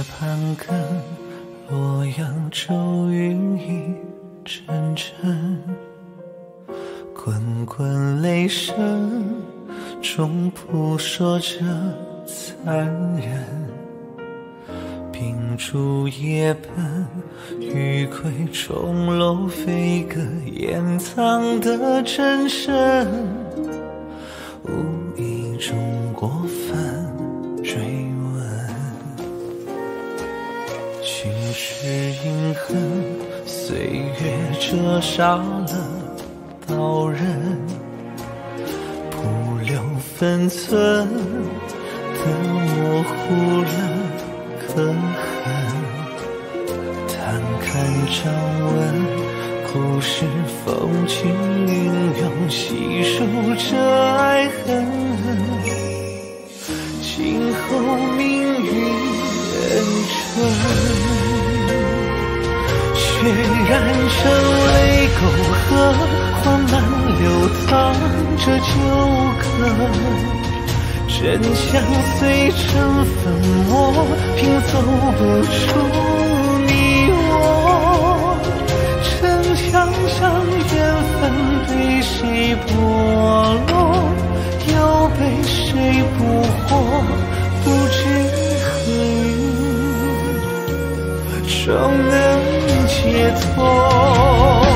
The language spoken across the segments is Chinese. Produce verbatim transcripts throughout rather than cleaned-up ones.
盘根，洛阳骤雨一阵阵，滚滚雷声中扑朔着残忍。秉烛夜奔，余归钟楼飞歌，掩藏的真身，无意中过分追问。情是阴恨，岁月折杀了刀刃，铺留分寸的模糊了可恨。摊看掌纹，故事风轻云涌，细数着爱恨。今后命运恩春，血染成泪沟壑，缓慢流淌着旧歌。真相碎成粉末，拼凑不出你我。城墙上缘分被谁剥落，又被谁捕获，不知何日终能解脱。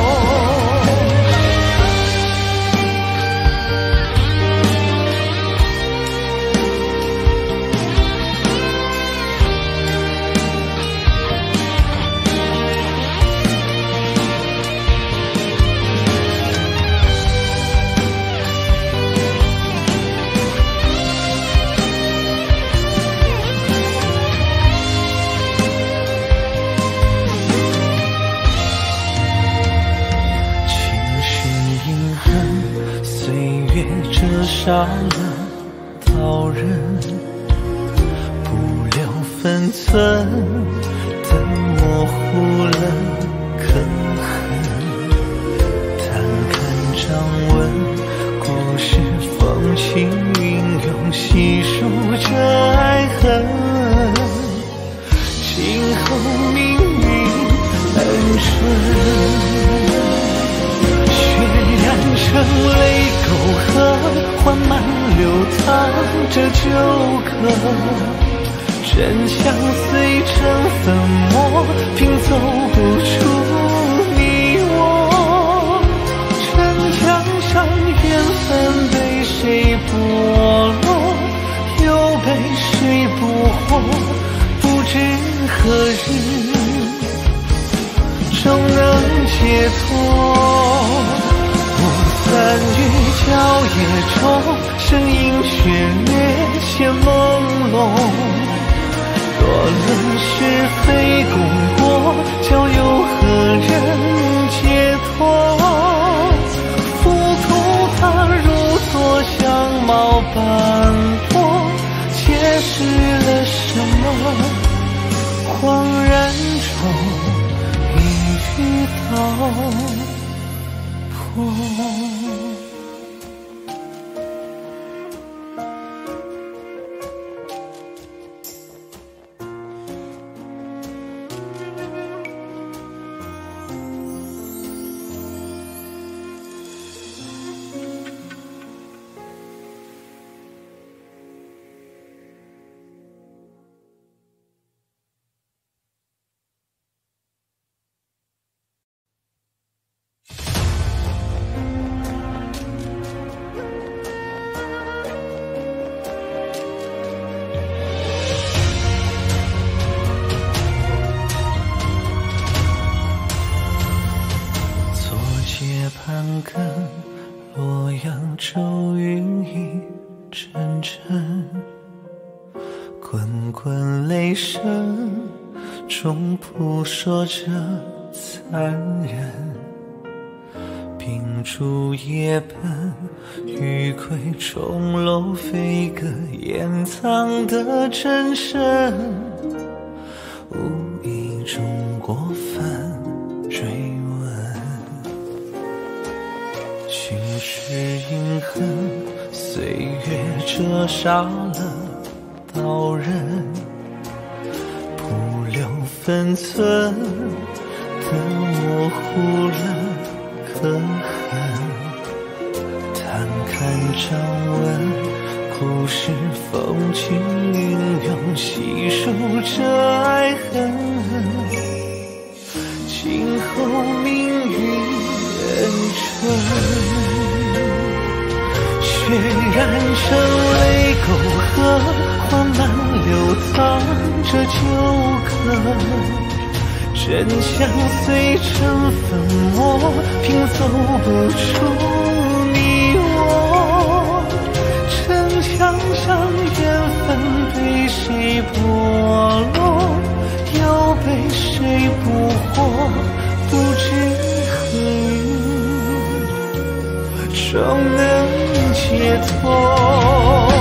折杀了刀刃，不留分寸的模糊了可恨。摊看掌纹，故事风轻云涌，细数着爱恨。今后命运恩春，染成泪沟壑，缓慢流淌着旧歌。真相碎成粉末，拼凑不出你我。城墙上缘分被谁剥落，又被谁捕获，不知何日终能解脱。三月郊野中，声音血略显朦胧。若论是非功过，交由何人解脱？浮屠它如昨相貌斑驳，揭示了什么？恍然中，一语道破。盘根，洛阳骤雨一阵阵，滚滚雷声中扑朔着残忍。秉烛夜奔，余归钟楼飞歌，掩藏的真身，无意中过分追问。情是阴恨，岁月折杀了刀刃，铺分寸的模糊了刻痕，摊看掌纹，故事风轻云涌，细数着爱恨，今后命运恩春。血染成泪沟壑，缓慢流淌着旧歌，真相碎成粉末，拼凑不出你我。城墙上缘分被谁剥落，又被谁捕获，不知何日终能解脱。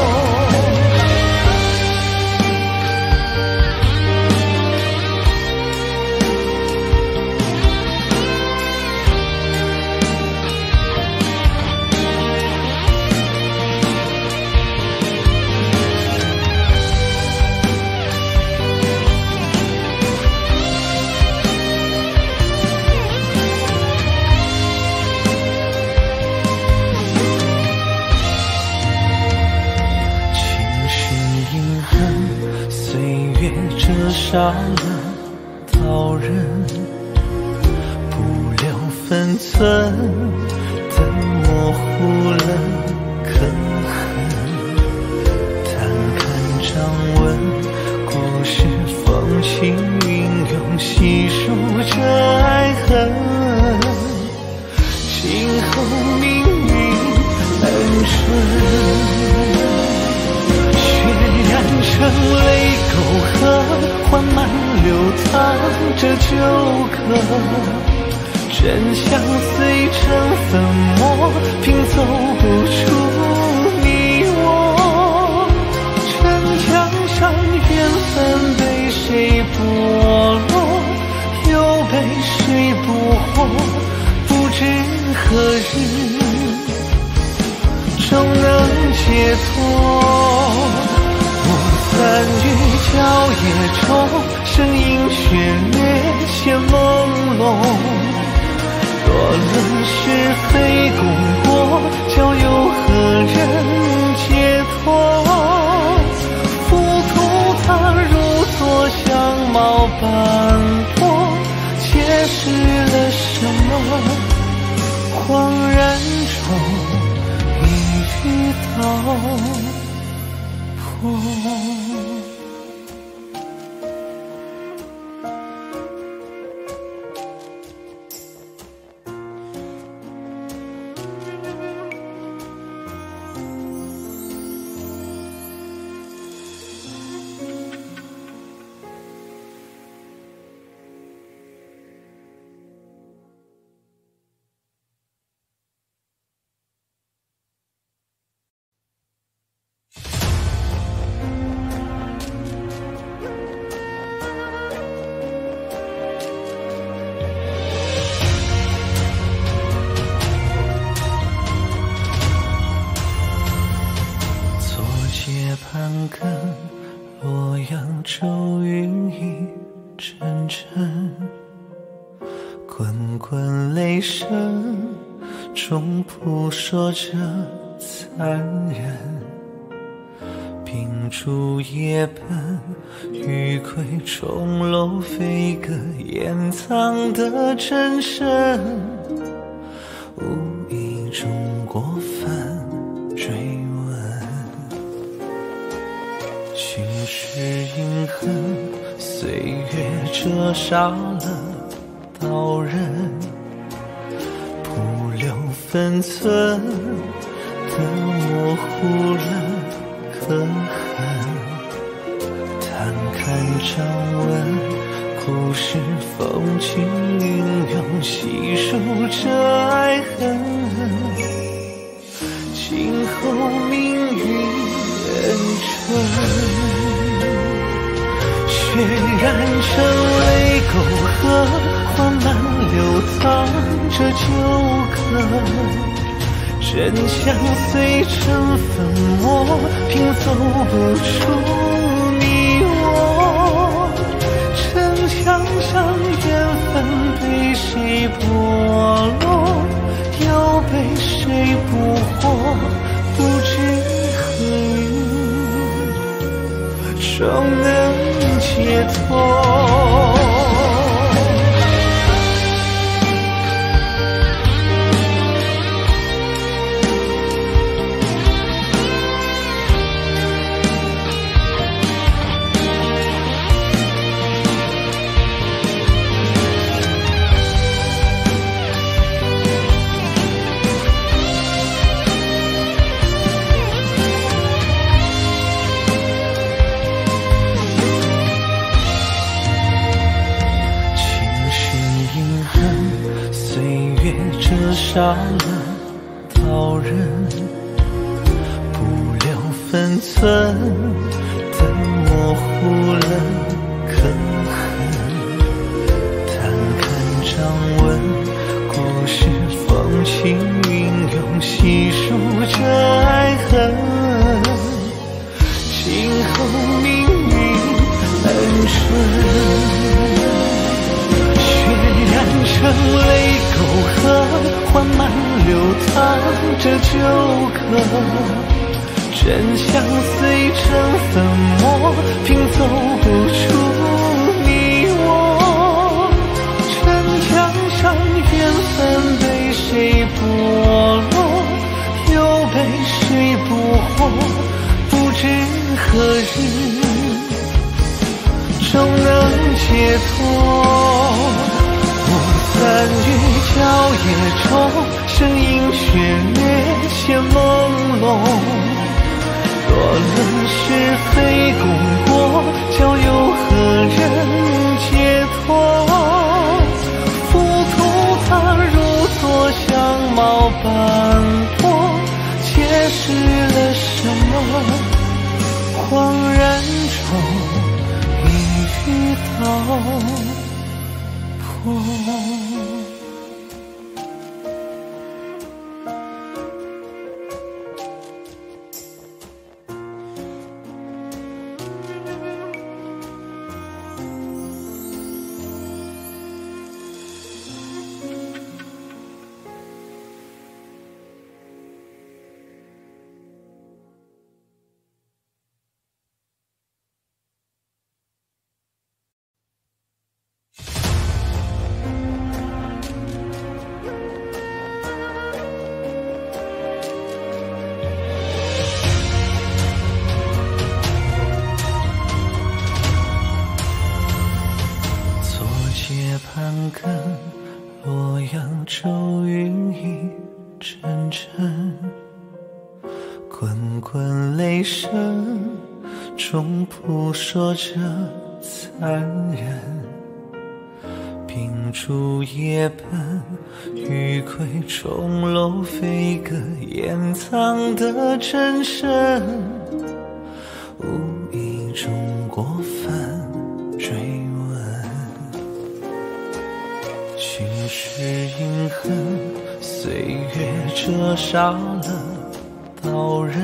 折杀了刀刃，不留分寸的模糊了刻痕，摊看掌纹，故事风轻云涌，细数着爱恨，今后命运恩春。染成泪沟壑，缓慢流淌着旧歌，真相碎成粉末，拼凑不出你我。城墙上缘分被谁剥落，又被谁捕获，不知何日终能解脱。三月郊野中，声音血略显朦胧。若论是非功过，交由何人解脱？浮屠它如昨相貌斑驳，揭示了什么？恍然中，一语道破。盘根洛阳骤云一阵阵，滚滚雷声中扑朔着残忍。秉烛夜奔，余归钟楼飞歌，掩藏的真身，无意中过分追问。心事隐恨，岁月折杀了刀刃，不留分寸的模糊了刻痕，摊看掌纹，故事风轻云涌，细数着爱恨，今后命运恩春。血染成泪沟壑，缓慢流淌着旧歌，真相碎成粉末，拼凑不出你我。城终能解脱。折杀了刀刃，不留分寸的模糊了刻痕。摊看掌纹，故事风轻云涌，细数着爱恨。今后命运恩顺，血染成泪沟壑，缓慢流淌着旧歌，真相碎成粉末，拼凑不出你我。城墙上缘分被谁剥落，又被谁捕获，不知何日终能解脱。三月郊野中，身影血月显朦胧。若论是非功过，交由何人解脱？浮屠它如昨相貌斑驳，揭示了什么？恍然中，一语道破。盘根洛阳骤云一阵阵，滚滚雷声中扑朔着残忍。秉烛夜奔，余归钟楼飞歌，掩藏的真身，无意中过分追问。情是阴恨，岁月折杀了刀刃，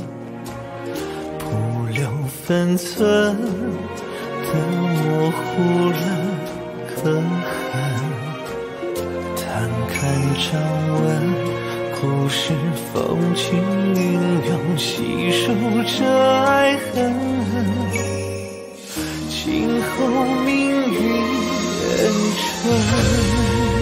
不留分寸的模糊了刻痕。摊看掌纹，故事风轻云涌，细数着爱恨。今后命运恩春，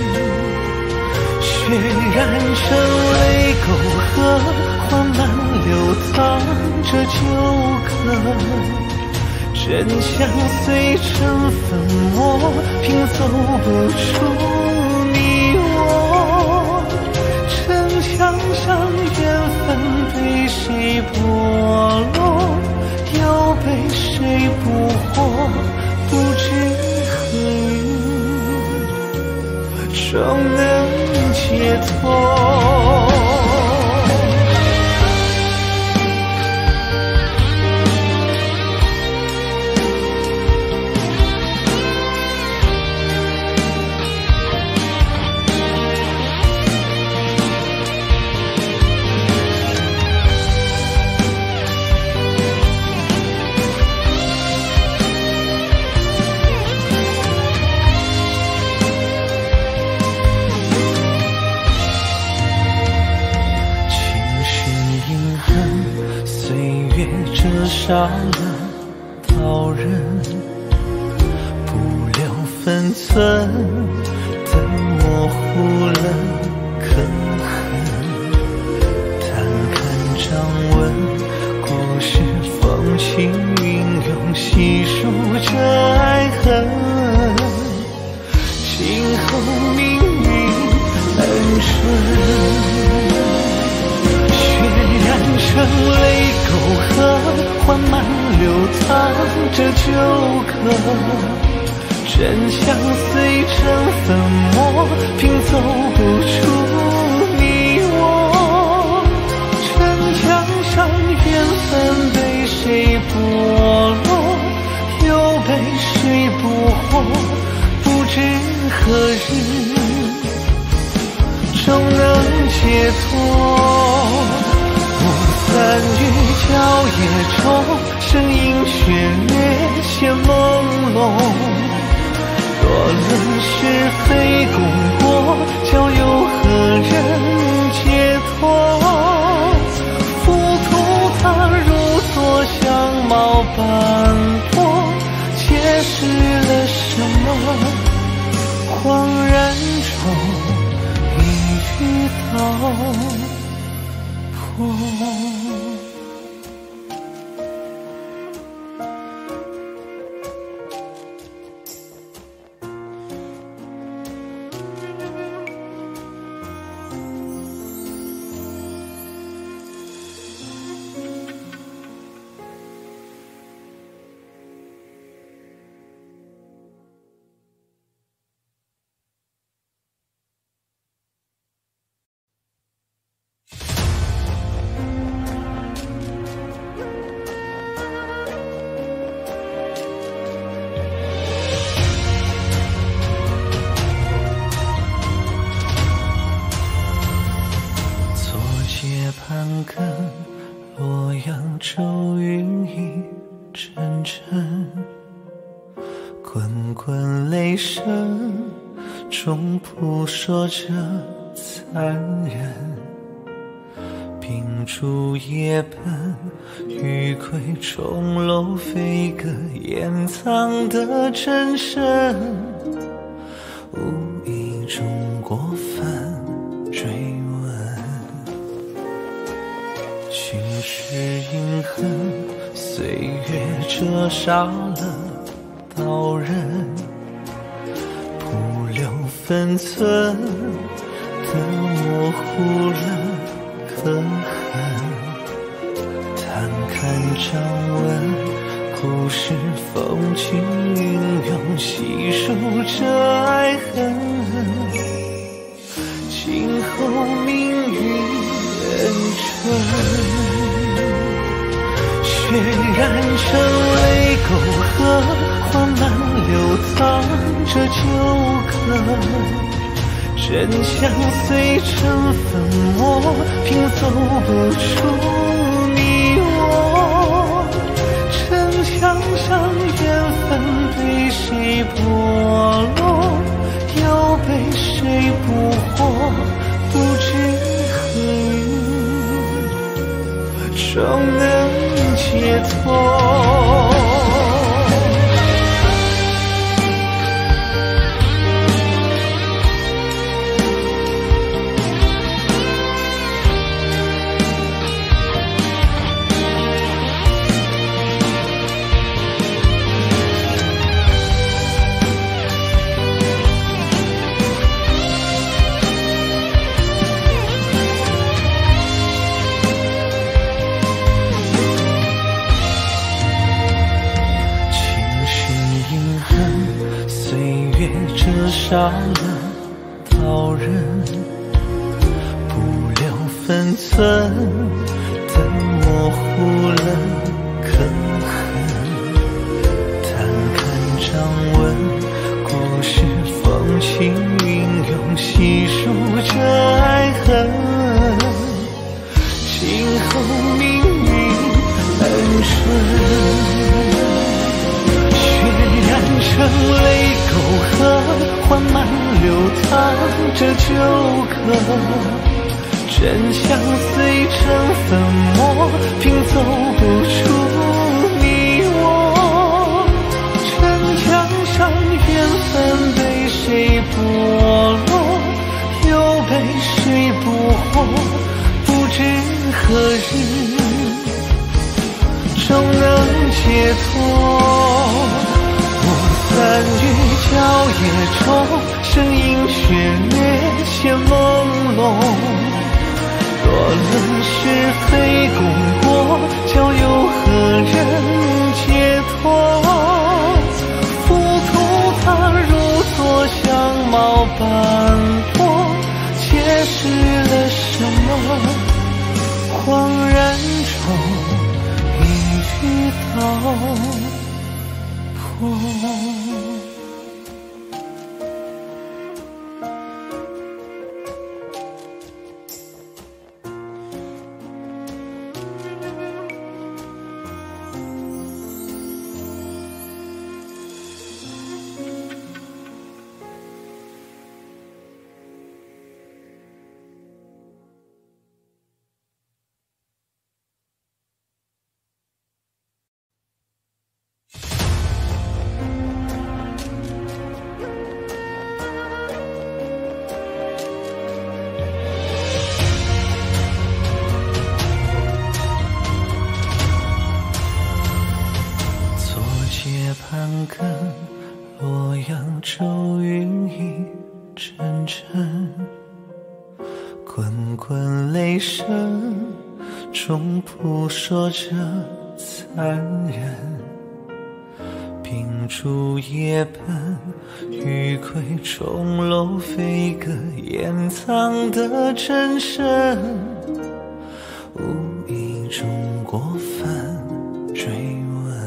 血染成泪沟壑，缓慢流淌着旧歌。真相碎成粉末，拼凑不出你我。城墙上缘分被谁剥落，又被谁捕获，不知何日终能解脱。折杀了刀分寸的模糊了刻痕。摊看掌纹，故事风轻云涌，细数着爱恨。今后命运恩顺，血染成泪沟壑，缓慢流淌着旧歌。真相碎成粉末，拼凑不出你我。城墙上缘分被谁剥落，又被谁捕获？不知何日终能解脱。五三雨郊野中，声音却略显朦胧。若论是非功过，交由何人解脱？浮屠它如昨相貌斑驳，揭示了什么？恍然中一语道破。盘根洛阳骤云一阵阵，滚滚泪声中扑朔着残忍。秉烛夜奔，余归钟楼飞歌，掩藏的真身，无意中过分追问。情是阴恨，岁月折杀了刀刃，铺留分寸的模糊了刻痕。摊看掌纹，故事风轻云涌，细数着爱恨。今后命运恩春，血染成泪沟壑，缓慢流淌着旧歌。真相碎成粉末，拼凑不出你我。城墙上缘分被谁剥落，又被谁捕获？不知何日终能解脱。折杀了刀刃，不留分寸的模糊了刻痕。摊看掌纹，故事风轻云涌，细数着爱恨。今后命运恩顺，血染成泪沟壑，缓慢流淌着旧歌。真相碎成粉末，拼凑不出你我。城墙上缘分不知何日终能解脱。三月郊野中，声音血略显朦胧。若论是非功过，交由何人解脱？浮屠他如昨相貌斑驳，揭示了什么？恍然中，一语道破。盘根洛阳骤云一阵阵，滚滚雷声中扑朔着残忍。秉烛夜奔，余归钟楼飞歌，掩藏的真身，无意中过分追问。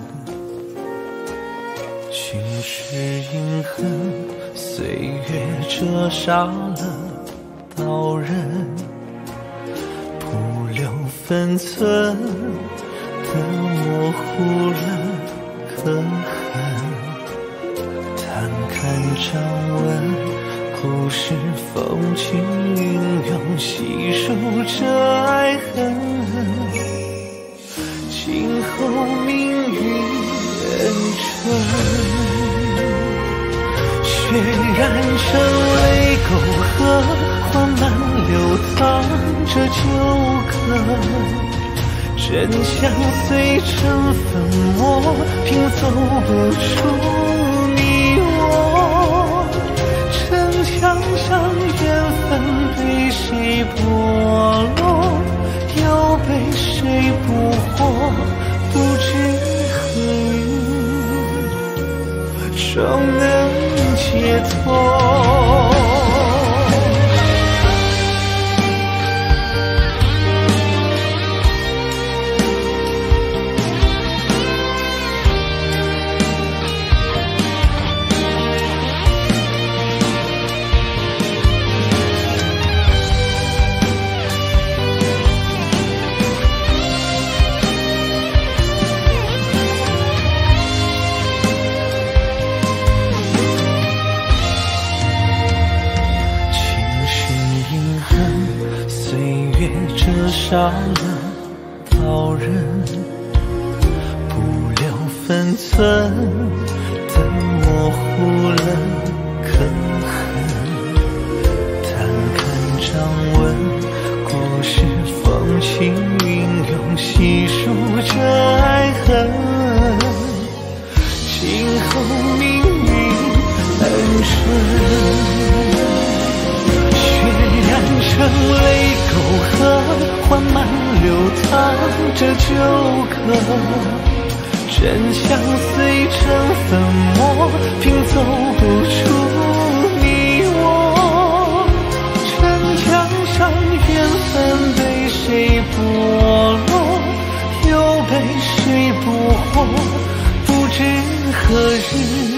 心事隐恨，岁月折杀了刀刃，不留分寸的模糊了刻痕。摊看掌纹，故事风轻云涌，细数着爱恨。今后命运恩春，血染成泪沟壑，缓慢流淌着旧歌。真相碎成粉末，拼凑不出你我。城墙上缘分被谁剥落，又被谁捕获？不知何日终能解脱。折杀了刀刃，不留分寸的模糊了刻痕。摊看掌纹，故事风轻云涌，细数着爱恨。今后命运恩春，染成泪沟壑，缓慢流淌着旧歌。真相碎成粉末，拼凑不出你我。城墙上缘分被谁剥落，又被谁捕获？不知何日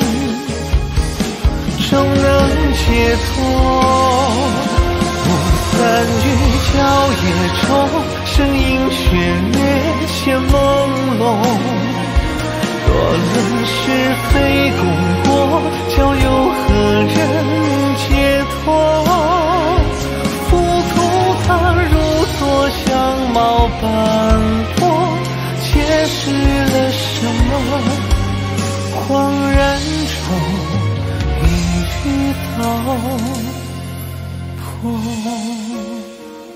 终能解脱。三月郊野中，声音血略显朦胧。若论是非功过，交由何人解脱？浮屠他如昨相貌斑驳，揭示了什么？恍然中，一语道破。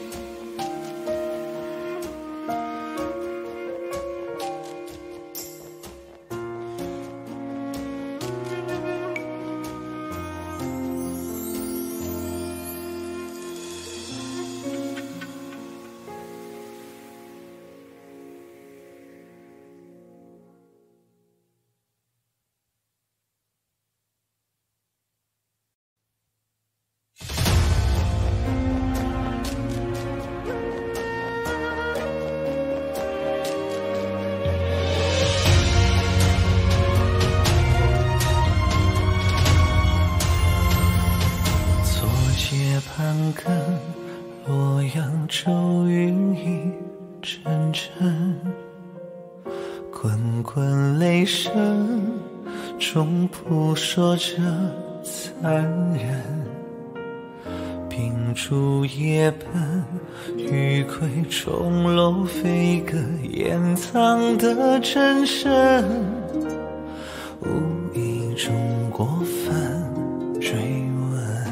声中扑朔着残忍，秉烛夜奔，余晖钟楼飞歌，掩藏的真身，无意中过分追问。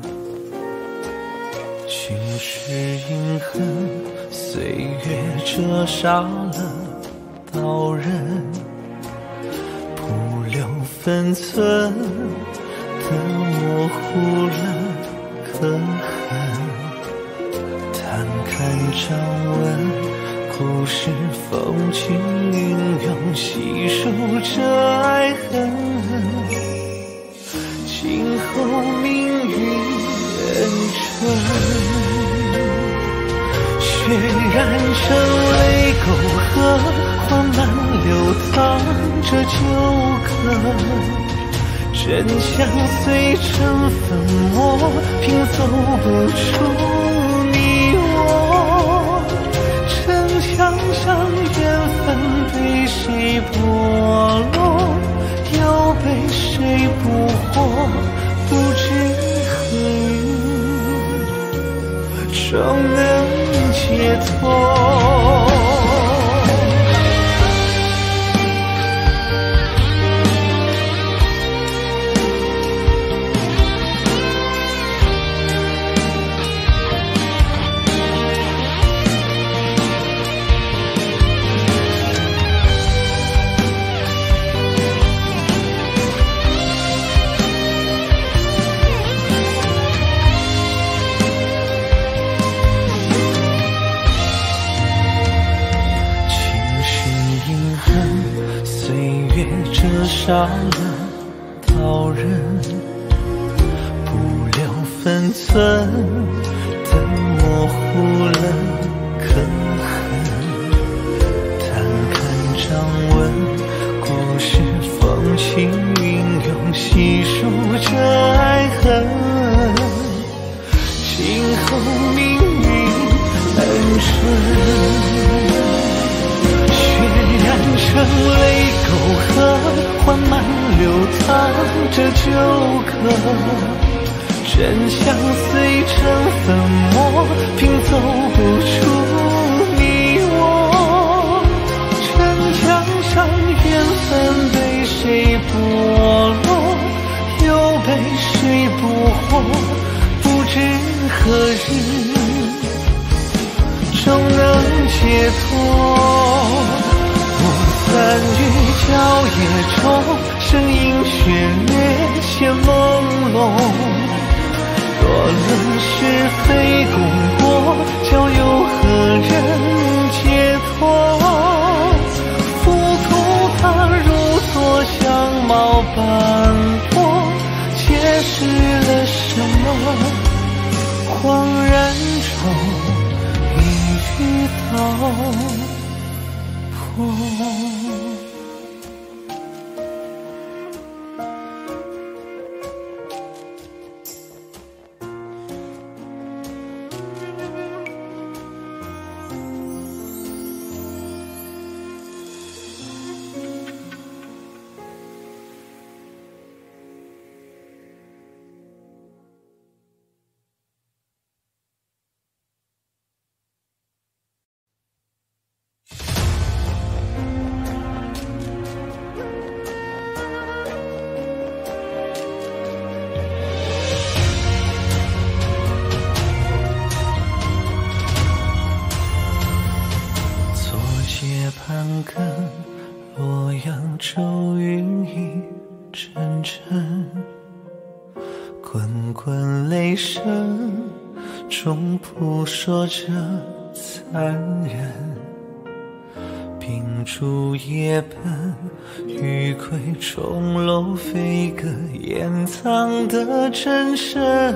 情是阴恨，岁月折杀了刀刃，不留分寸的模糊了可恨。摊看掌纹，故事风轻云涌，细数着爱恨。今后命运恩春，血染成泪沟壑，缓慢流淌着旧歌。真相碎成粉末，拼凑不出你我。城墙上缘分被谁剥落，又被谁捕获，不知何日终能解脱。折杀了刀刃，不留分寸的模糊了可恨。摊看掌纹，故事风轻云涌，细数着爱恨。今后命运恩春，血染成泪沟壑，缓慢流淌着旧歌。真相碎成粉末，拼凑不出你我。城墙上缘分被谁剥落，又被谁捕获，不知何日终能解脱。三月郊野中，声音血略显朦胧。若论是非功过，交由何人解脱？浮屠它如昨相貌斑驳，揭示了什么？恍然中，一语道破。盘根洛阳骤云一阵阵，滚滚雷声中扑朔着残忍。秉烛夜奔，余晖钟楼飞歌，掩藏的真身，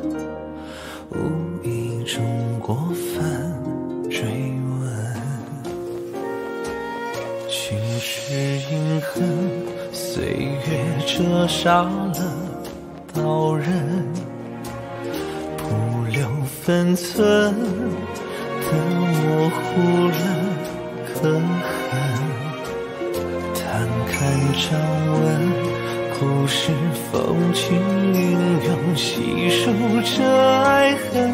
无意中过分追问。情是阴恨，岁月折杀了刀刃，不留分寸的模糊了可恨。摊看看掌纹，故事风起云涌，细数这爱恨，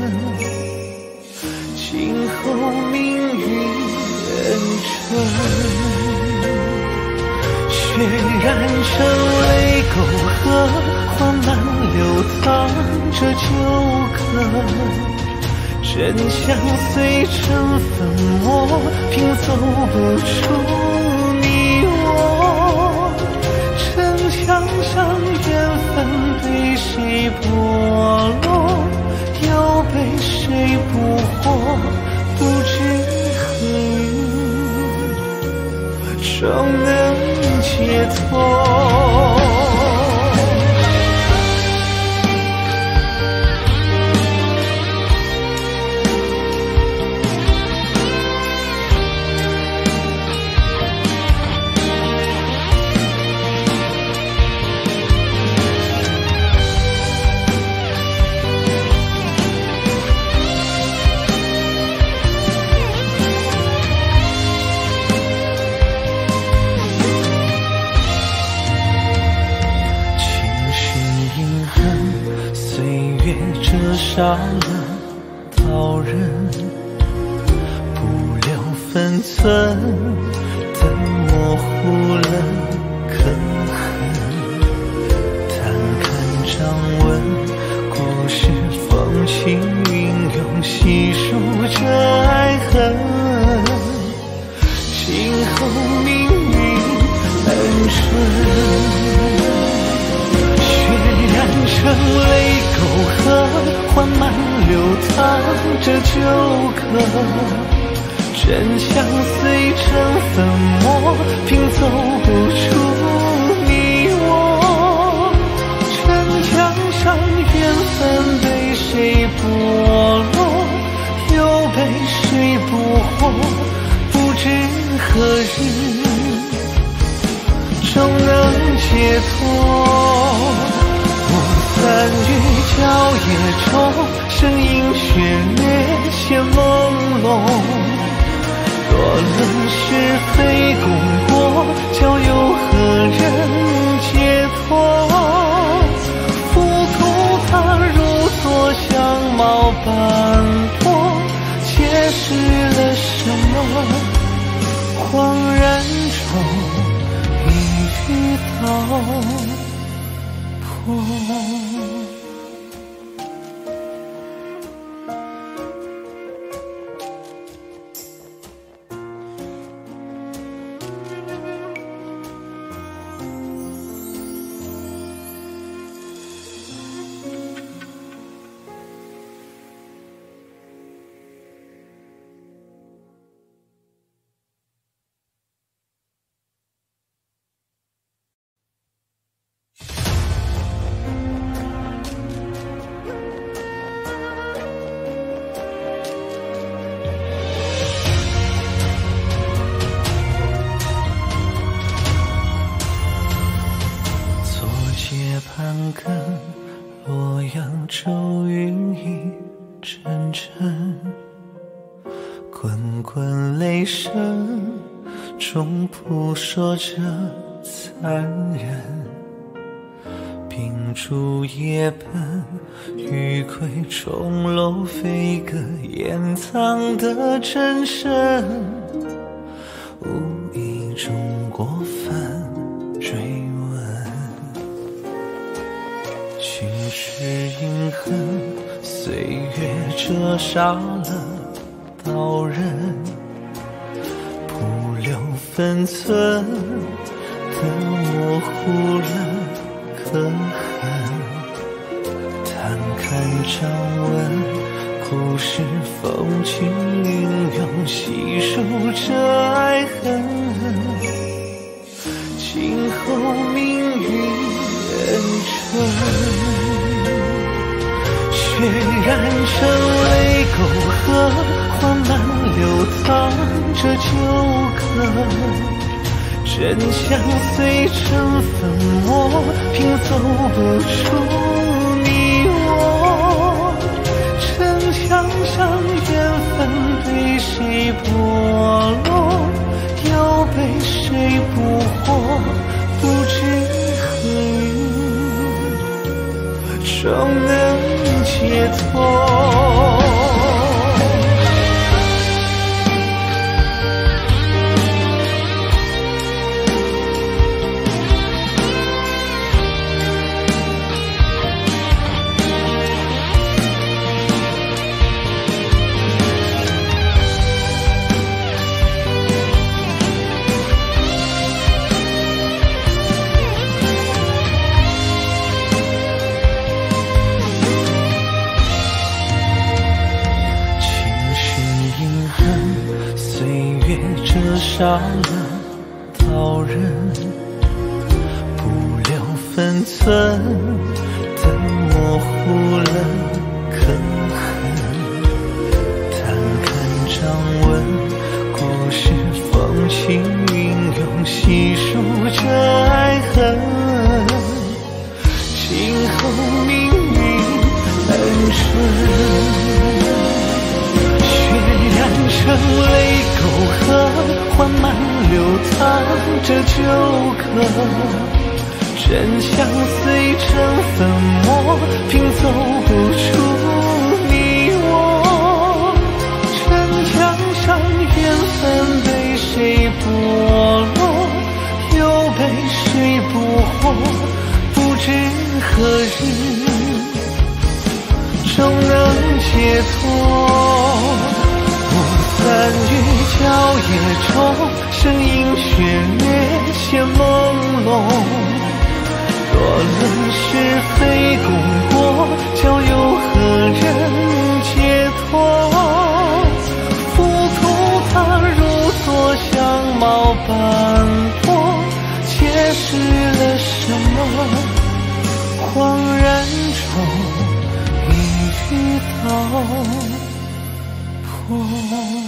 今后命运恩仇，血染成泪沟壑，缓慢流淌着旧歌。真相碎成粉末，拼凑不出你我。城墙上缘分被谁剥落，又被谁捕获，不知何日终能解脱。杀了刀人，不留分寸的模糊了刻痕。摊看掌纹，故事风起云涌，细数着爱恨，今后命运恩顺。血染成泪沟壑，缓慢流淌着旧歌。真相碎成粉末，拼凑不出你我。城墙上缘分被谁剥落，又被谁捕获，不知何日终能解脱。三月郊野中，身影血略显朦胧。若论是非功过，交由何人解脱？浮屠它如昨相貌斑驳，揭示了什么？恍然中，一语道破。盘根洛阳骤云一阵阵，滚滚雷声中扑朔着残忍。秉烛夜奔，余归钟楼飞歌，掩藏的真身，无意中过分追问。情是阴恨，岁月折杀了刀刃，不留分寸的模糊了刻痕。摊看掌纹，故事风起云涌，细数着爱恨，今后命运恩仇。血染成泪沟壑，缓慢流淌着旧歌。真相碎成粉末，拼凑不出你我。城墙上缘分被谁剥落， 又被谁捕获，不知何日终能解脱。折杀了刀刃，不留分寸的模糊了刻痕。摊看掌纹，故事风轻云涌，细数着爱恨。今后命运恩春，染成泪沟河，缓慢流淌着旧歌，真相碎成粉末，拼凑不出你我。城墙上缘分被谁剥落，又被谁捕获，不知何日终能解脱。三月郊野中，声音血略显朦胧。若论是非功过，交由何人解脱？浮屠它如昨相貌斑驳，揭示了什么？恍然中，一语道破。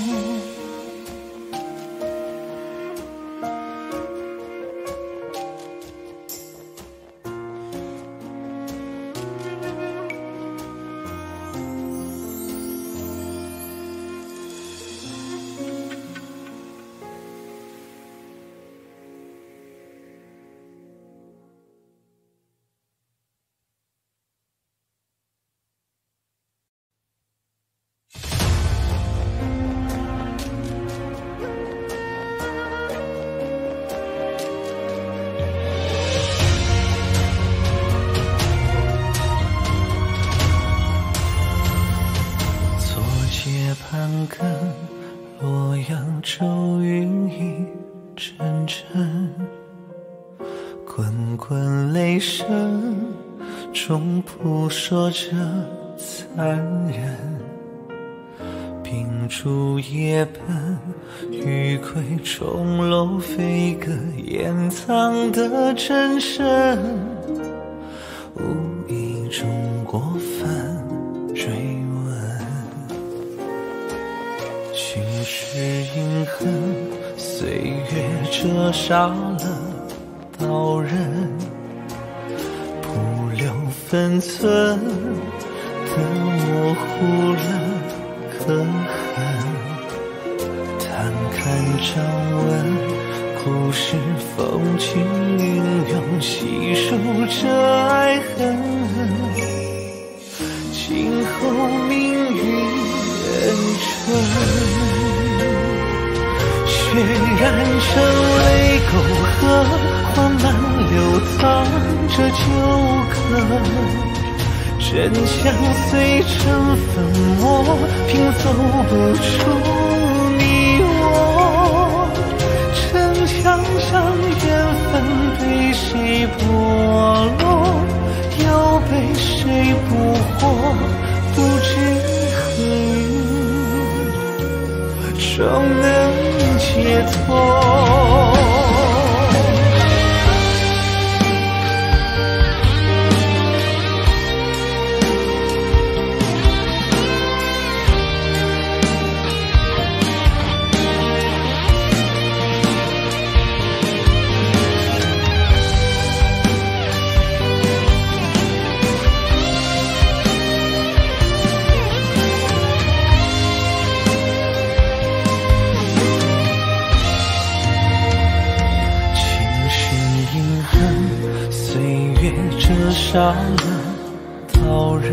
盘根洛阳骤云一阵阵，滚滚雷声中扑朔着残忍。秉烛夜奔，余晖钟楼飞歌，掩藏的真身，无意中过分追问。心事隐恨，岁月折杀了刀刃，不留分寸的模糊了刻痕。摊看掌纹，故事风轻云涌，细数着爱恨。今后命运恩春，血染成泪沟河，缓慢流淌着旧歌。真相碎成粉末，拼凑不出你我。城墙上缘分被谁剥落，又被谁捕获，不知何日终能解脱。 折杀了刀人，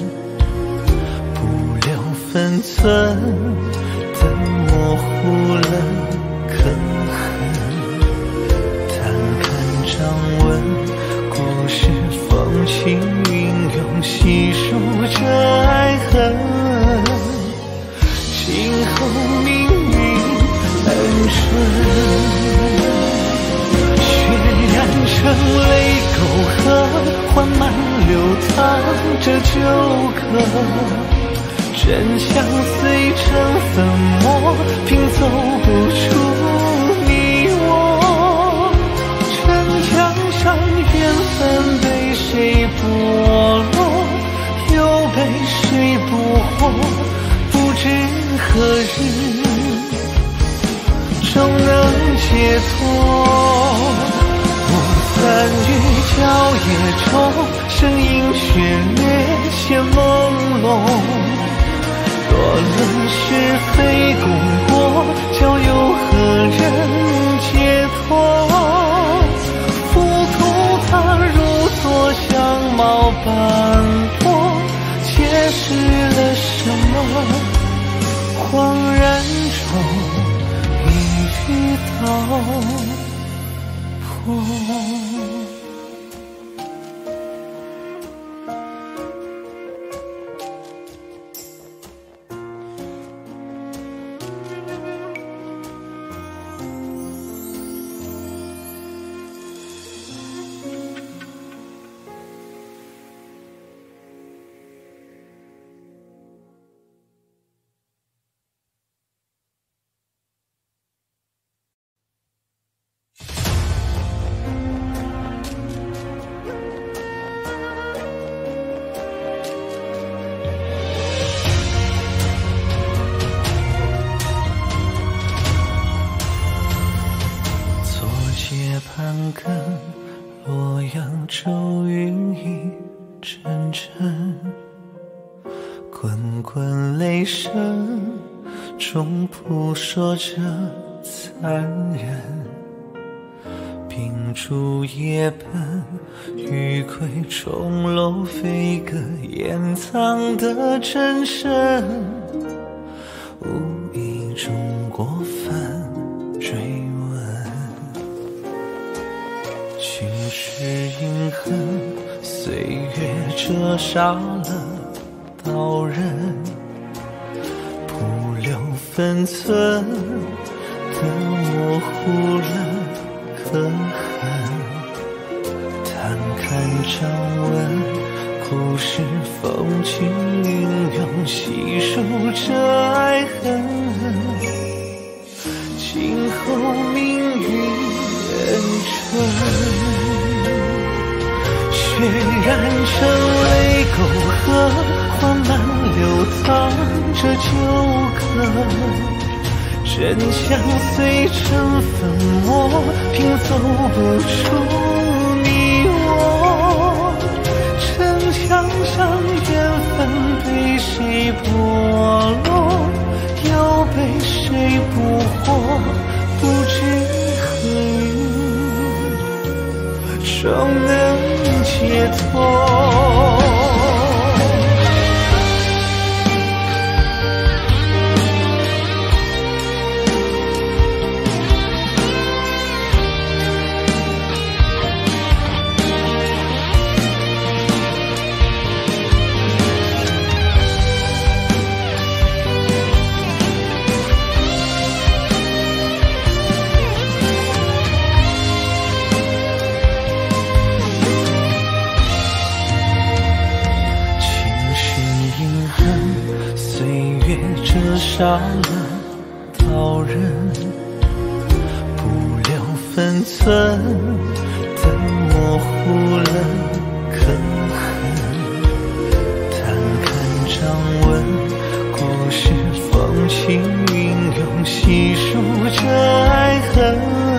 不留分寸的模糊了刻痕。摊看掌纹，故事风轻云涌，细数着爱恨。今后命运恩顺，染成泪沟壑，缓慢流淌着旧歌，真相碎成粉末，拼凑不出你我。城墙上缘分被谁剥落，又被谁捕获，不知何日终能解脱。三月郊野中，声音血略且朦胧。若论是非功过，交由何人解脱？浮屠它如昨相貌斑驳，揭示了什么？恍然中，一语道破。盘根洛阳骤云一阵阵，滚滚雷声中扑朔着残忍。秉烛夜奔，余归钟楼飞歌，掩藏的真身，无意中过分追问。情是阴恨，岁月折杀了刀人，不留分寸的模糊了刻痕。摊看掌纹，故事风轻云涌，细数着爱恨。今后命运恩春，血染成泪沟壑，缓慢流淌着旧歌。真相碎成粉末，拼凑不出你我。城墙上缘分被谁剥落，又被谁捕获，不知何日终能解脱。折杀了刀人，不留分寸的模糊了刻痕。摊看掌纹，故事风轻云涌，细数着爱恨。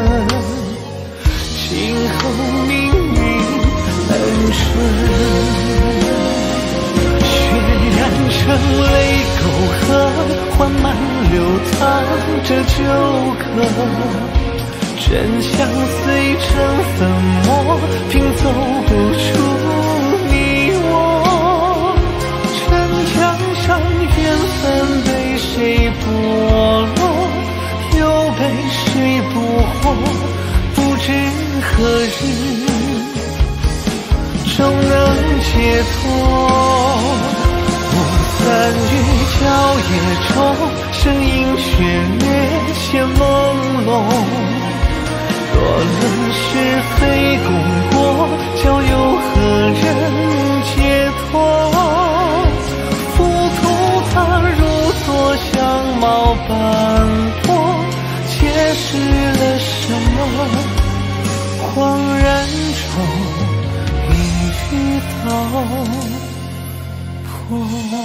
今后命运恩顺，染成泪沟壑，缓慢流淌着旧歌。真相碎成粉末，拼凑不出终能解脱。不散于郊野中，声音血略显朦胧。若论是非功过，交由何人解脱？浮屠他如昨相貌斑驳，揭示了什么？恍然中一语道破。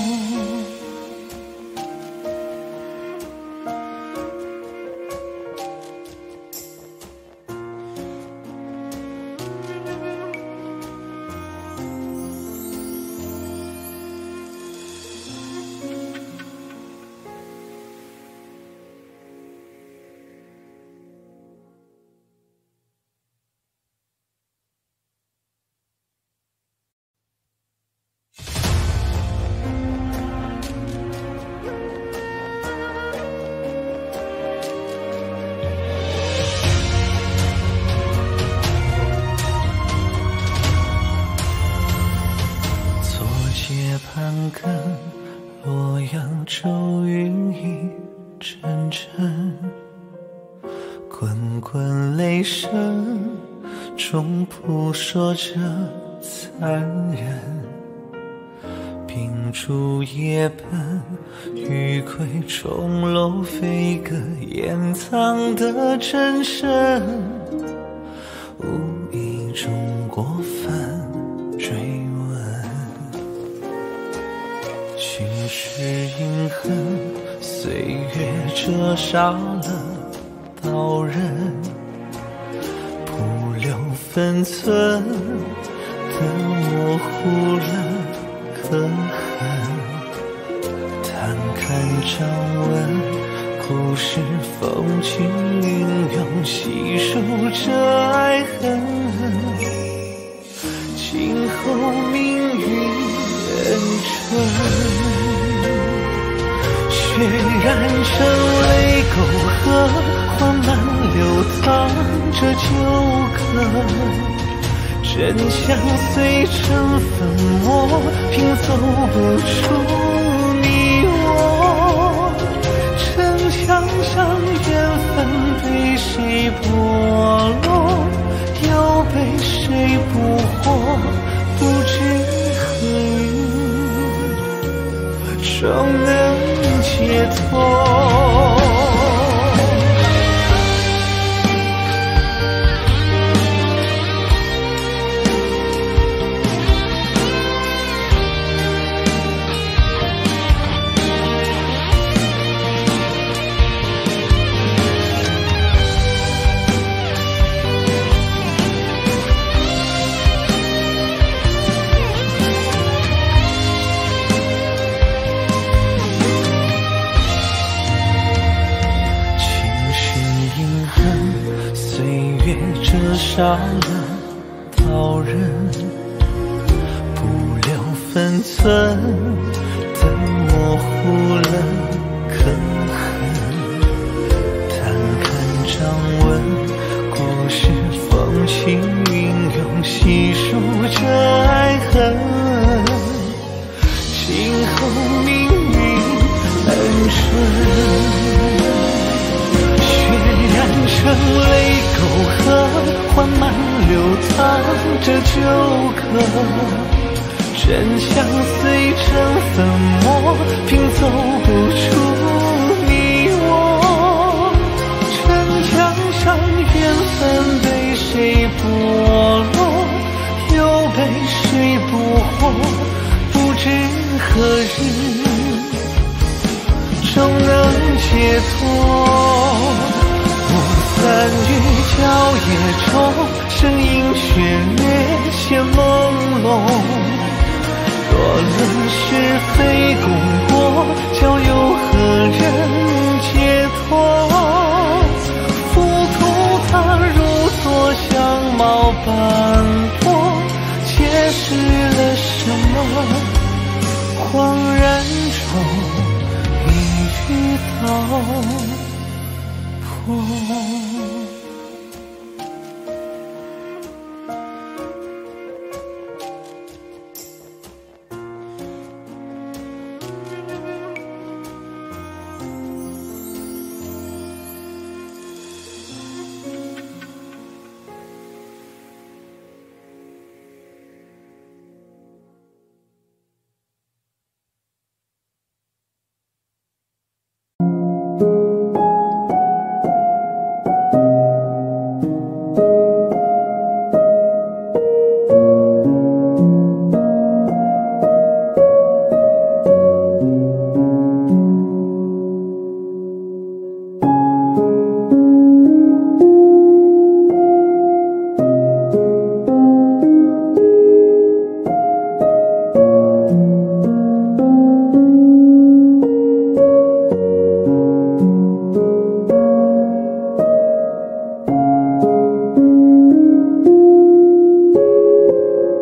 盘根洛阳骤云一阵阵，滚滚雷声中扑朔着残忍。秉烛夜奔，玉盔钟楼飞歌，掩藏的真身，无意中过分追问。情是阴恨，岁月折杀了刀刃，不留分寸的模糊了可恨。摊看掌纹，故事风轻云涌，细数着爱恨。今后命运恩春，血染成泪沟壑，缓慢流淌着旧歌。真相碎成粉末，拼凑不出你我。城墙上缘分被谁剥落，又被谁捕获？不知何日终能解脱。折杀了刀刃，不留分寸的模糊了可恨。摊看掌纹，故事风轻云涌，细数着爱恨。今后命运恩春，染成泪沟壑，缓慢流淌着旧歌。真相碎成粉末，拼凑不出你我。城墙上缘分被谁剥落，又被谁捕获？不知何日终能解脱。散于郊野中，声音血略显朦胧。若论是非功过，交由何人解脱？浮屠他如昨相貌斑驳，揭示了什么？恍然中一语道破。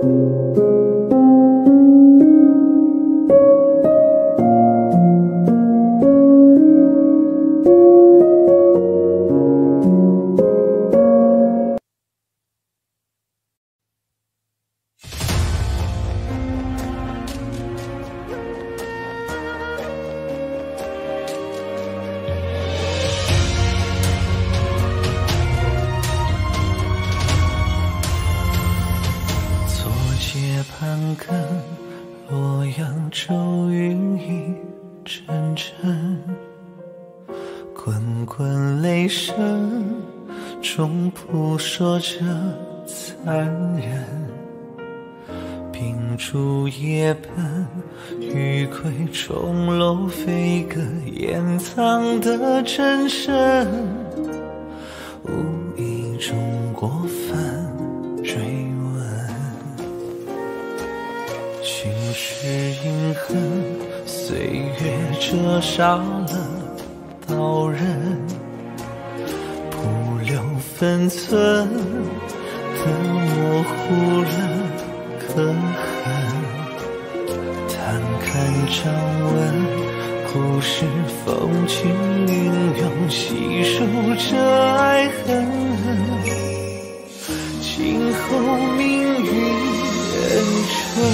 盘根洛阳骤云一阵阵，滚滚雷声中扑朔着残忍。秉烛夜奔，余归钟楼飞歌，掩藏的真身，无意中过分追问。心事隐恨，岁月折杀了刀刃，不留分寸的模糊了可恨。摊开掌纹，故事风轻云涌，细数着爱恨。今后命运恩春，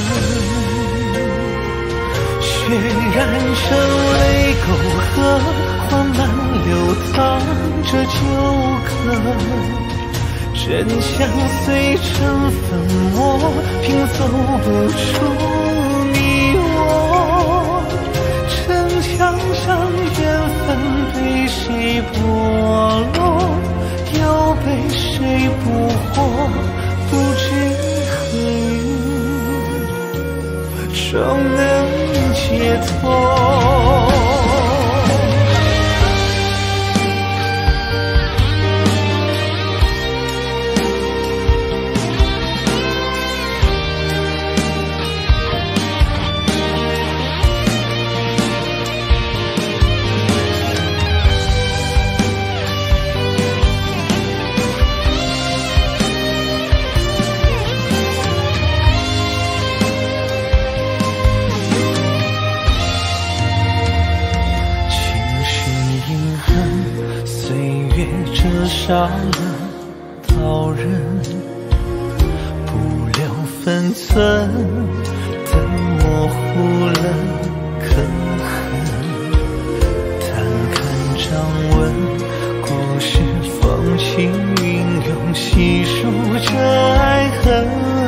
血染成泪沟壑，缓慢流淌着旧歌。真相碎成粉末，拼凑不出你我。城墙上缘分被谁剥落，又被谁捕获，不知何日终能解脱。折杀了刀刃，不留分寸的模糊了可恨。摊看掌纹，故事风轻云涌，细数着爱恨。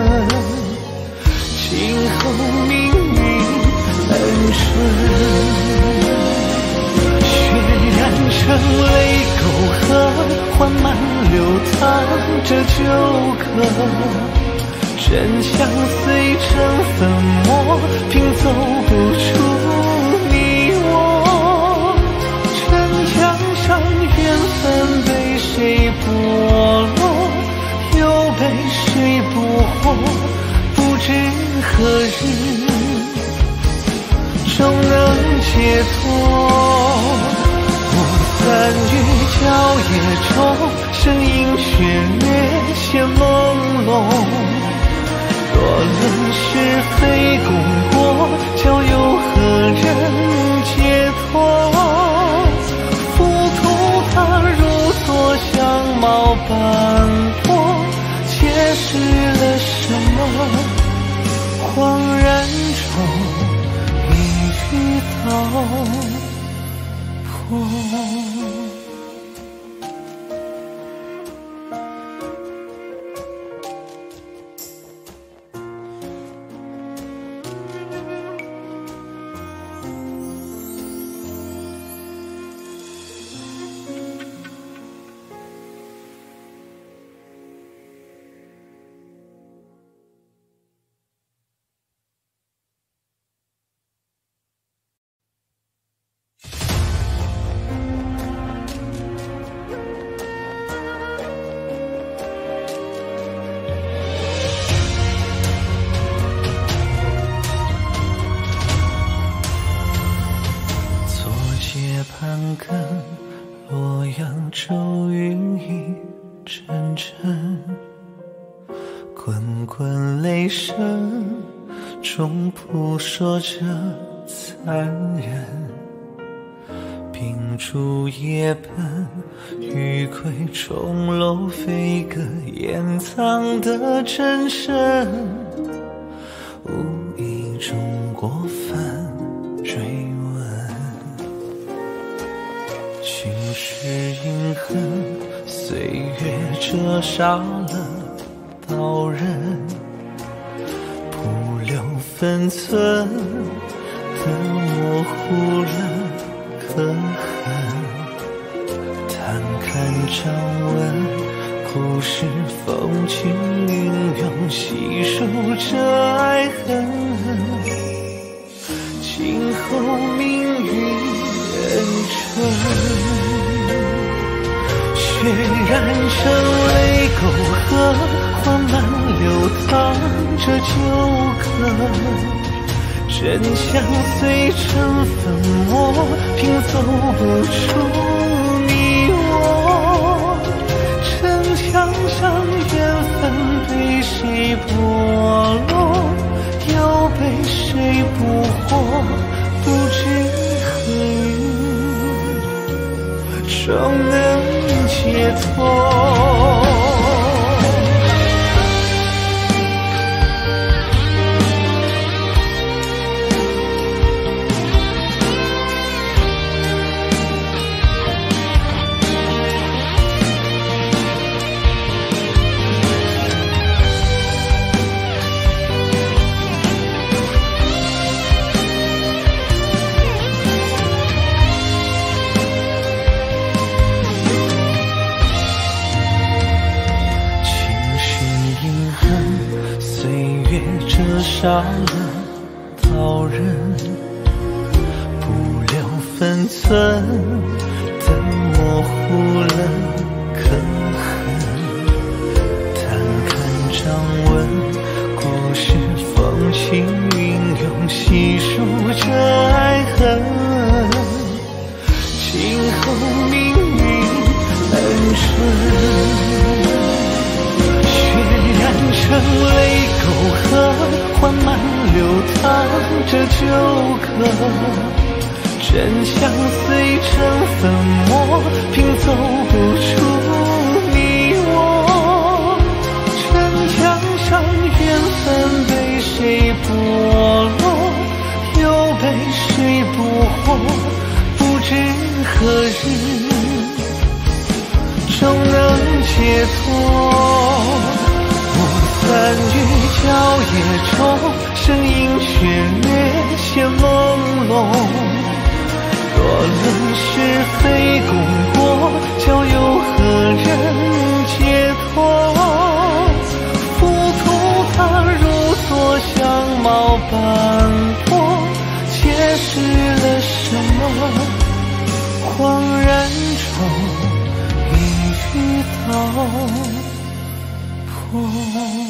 今后命运恩春，血染成泪沟壑，缓慢流淌着旧歌。真相碎成粉末，拼凑不出你我。城墙上缘分被谁剥落，又被谁捕获，不知何日终能解脱。三月郊野中，身影血月显朦胧。若论是非功过，交由何人解脱？浮屠他如昨相貌斑驳，揭示了什么？恍然中，一语道破。 昏雷声中扑朔着残忍，秉烛夜奔，余晖钟楼飞歌，掩藏的真身，无意中过分追问。情是阴恨，岁月折杀了刀刃，不留分寸的模糊了可恨。摊看掌纹，故事风轻云涌，细数着爱恨。今后命运人生，血染成泪沟壑，缓慢流淌着旧歌。真相碎成粉末，拼凑不出你我。城墙上缘分被谁剥落，又被谁捕获，不知何日终能解脱。折杀了刀刃，不留分寸的模糊了可恨。摊看掌纹，故事风轻云涌，细数着爱恨。今后命运恩顺，染成泪沟壑，缓慢流淌着旧歌。真相碎成粉末，拼凑不出你我。城墙上缘分被谁剥落，又被谁捕获，不知何日终能解脱。三月郊野中，身影却略显朦胧。若论是非功过，交由何人解脱？浮屠它如昨相貌斑驳，揭示了什么？恍然中，一语道破。